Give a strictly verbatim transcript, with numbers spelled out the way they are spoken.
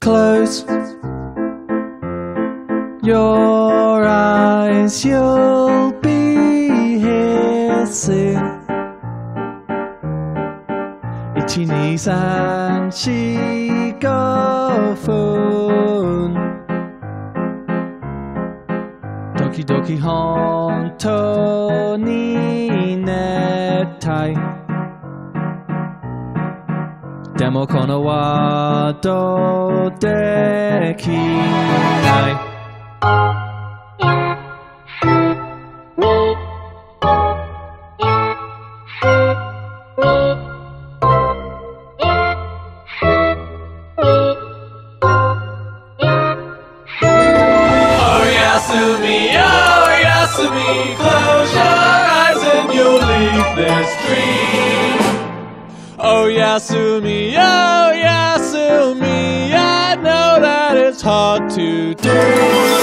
Close your eyes, you'll be here soon. いち、に、さん、し、ごふん時々本当に寝たい。でもこのワードできない。Oyasumi, Oyasumi, close your eyes and you'll leave this dream. Oyasumi, Oyasumi, I know that it's hard to do.